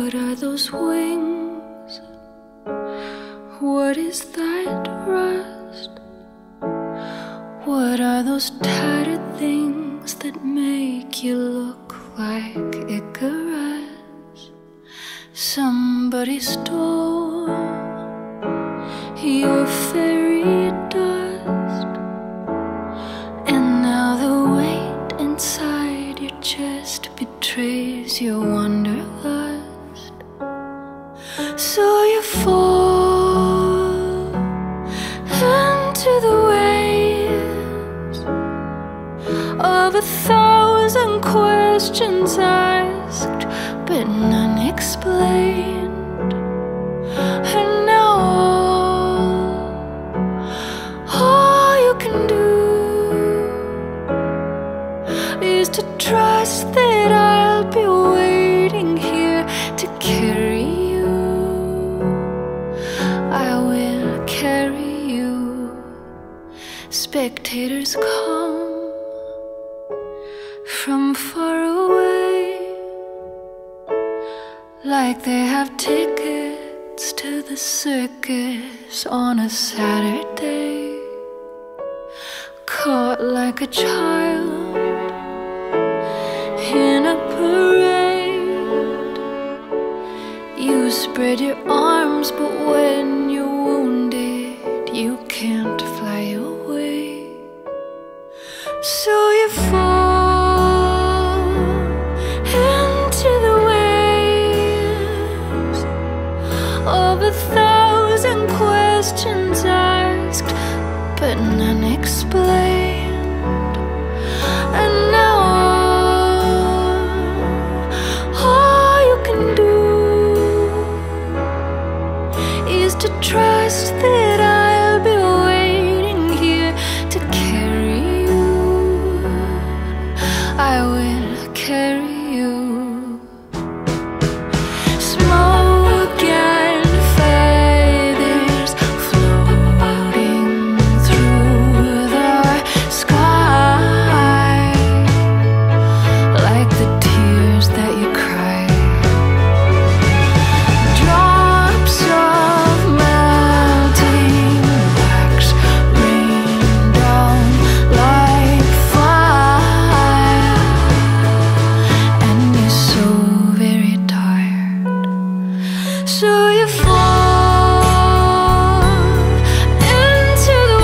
What are those wings? What is that rust? What are those tattered things that make you look like Icarus? Somebody stole your fairy dust, and now the weight inside your chest betrays your wanderlust. So you fall into the waves of 1,000 questions asked but none explained. And now all you can do is to trust that I'll be waiting here to carry you. I will carry you. Spectators come from far away, like they have tickets to the circus on a Saturday. Caught like a child in a parade. You spread your arms, but when you're wounded, you can't fly away. So you fall into the waves of 1,000 questions asked but none explained. And now all you can do is to trust that I'll be waiting here to carry you. I will carry you. Smoke and feathers floating through the sky, like the tears that you cry. Drops of melting wax rain down like fire, and you're so very tired. So you fall into the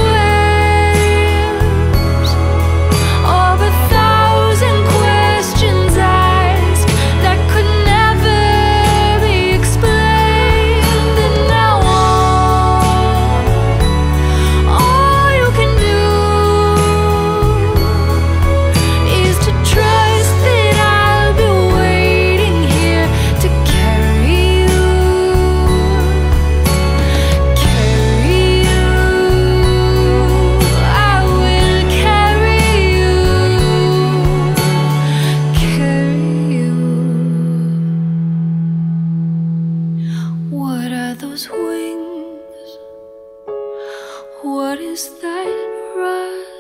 waves of 1,000 questions asked that could never be explained. And now all you can do is to trust that I'll be waiting here to carry you. Carry you. I will carry you. Carry you. What are those wings? What is that rust?